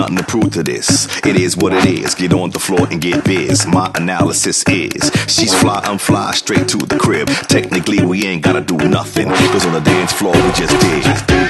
nothing to prove to this. It is what it is. Get on the floor and get biz. My analysis is she's fly, I'm fly, straight to the crib. Technically, we ain't gotta do nothing. Cause on the dance floor, we just did.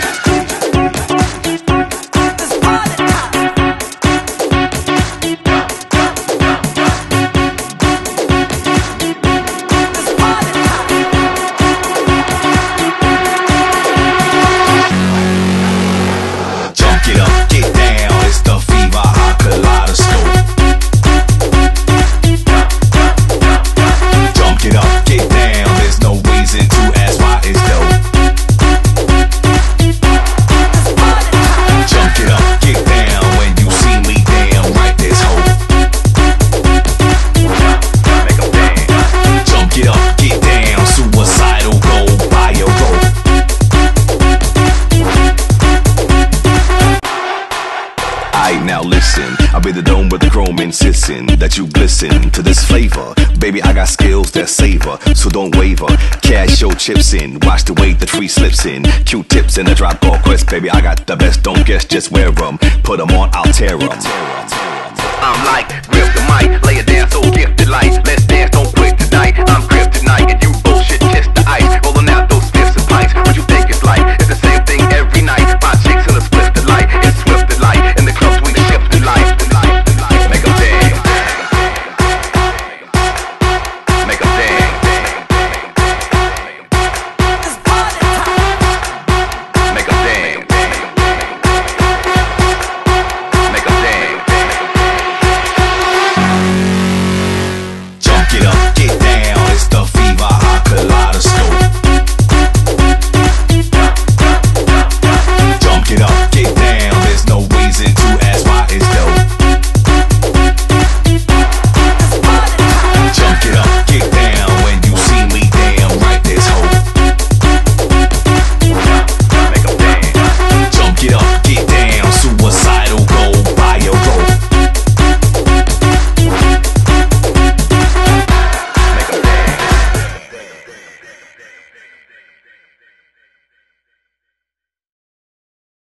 Now listen, I'll be the dome with the chrome insisting that you glisten to this flavor. Baby, I got skills that savor, so don't waver. Cash your chips in, watch the way the tree slips in. Q-tips in a drop ball quest, baby, I got the best, don't guess, just wear them. Put them on, I'll tear them. I'm like, grip the mic.